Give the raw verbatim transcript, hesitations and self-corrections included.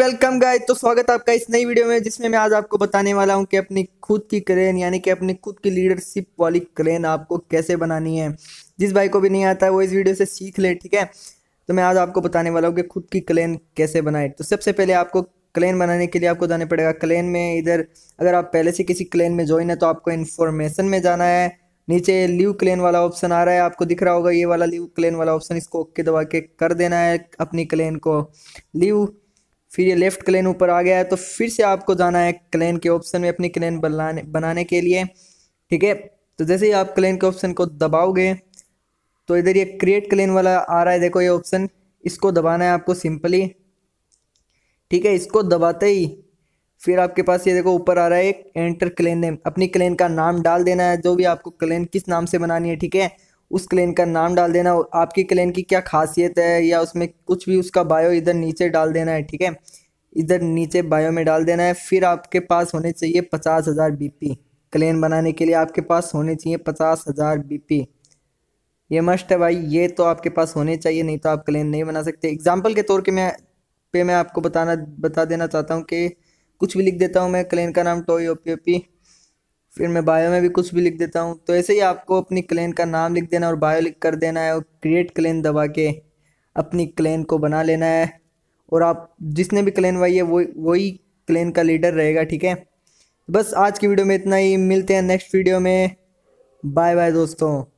Welcome guys. तो स्वागत है आपका इस नई वीडियो में, जिसमें मैं आज आपको बताने वाला हूं कि अपनी खुद की क्रेन यानी कि अपनी खुद की लीडरशिप वाली क्रेन आपको कैसे बनानी है। जिस भाई को भी नहीं आता है वो इस वीडियो से सीख ले, ठीक है। तो मैं आज आपको बताने वाला हूं कि खुद की क्रेन कैसे बनाए। तो सबसे पहले आपको क्लेन बनाने के लिए आपको जाना पड़ेगा क्लेन में। इधर अगर आप पहले से किसी क्लेन में ज्वाइन है तो आपको इन्फॉर्मेशन में जाना है। नीचे लीव क्लेन वाला ऑप्शन आ रहा है, आपको दिख रहा होगा ये वाला लीव क्लेन वाला ऑप्शन, इसको ओके दबा के कर देना है अपनी क्लेन को लीव। फिर ये लेफ्ट क्लेन ऊपर आ गया है तो फिर से आपको जाना है क्लेन के ऑप्शन में अपनी क्लेन बनाने बनाने के लिए, ठीक है। तो जैसे ही आप क्लेन के ऑप्शन को दबाओगे तो इधर ये क्रिएट क्लेन वाला आ रहा है, देखो ये ऑप्शन, इसको दबाना है आपको सिंपली, ठीक है। इसको दबाते ही फिर आपके पास ये देखो ऊपर आ रहा है एक एंटर क्लेन नेम, अपनी क्लेन का नाम डाल देना है, जो भी आपको क्लेन किस नाम से बनानी है, ठीक है। उस क्लेन का नाम डाल देना, आपकी क्लेन की क्या खासियत है या उसमें कुछ भी उसका बायो इधर नीचे डाल देना है, ठीक है। इधर नीचे बायो में डाल देना है। फिर आपके पास होने चाहिए पचास हज़ार बीपी। क्लेन बनाने के लिए आपके पास होने चाहिए पचास हज़ार बीपी, ये मस्ट है भाई, ये तो आपके पास होने चाहिए, नहीं तो आप क्लेन नहीं बना सकते। एग्जाम्पल के तौर के मैं पे मैं आपको बताना बता देना चाहता हूँ कि कुछ भी लिख देता हूँ मैं, क्लेन का नाम टॉय ओपी ओपी, फिर मैं बायो में भी कुछ भी लिख देता हूँ। तो ऐसे ही आपको अपनी क्लेन का नाम लिख देना और बायो लिख कर देना है और क्रिएट क्लेन दबा के अपनी क्लेन को बना लेना है। और आप जिसने भी क्लेन बनाई है वो वही क्लेन का लीडर रहेगा, ठीक है। बस आज की वीडियो में इतना ही, मिलते हैं नेक्स्ट वीडियो में। बाय बाय दोस्तों।